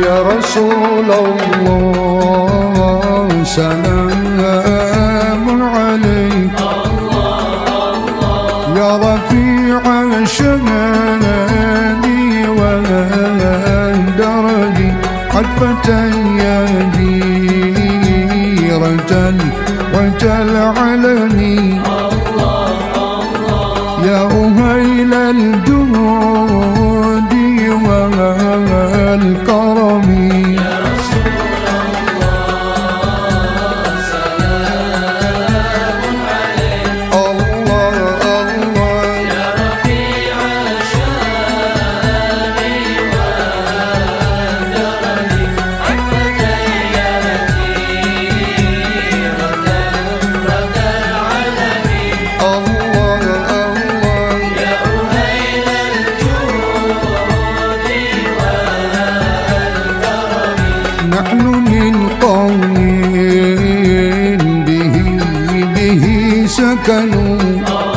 يا رسول الله سلام عليك يا رفيع الشهد والدرج حتفة يديرة وتلعلني يا أهيل الجود والكرم يا رسول الله سلام عليك الله الله يا رفيع الشان والدرج حتفة يديرة وتلعلني الله الله يا أهيل الجود والكرم نحن من قوم به سكنوا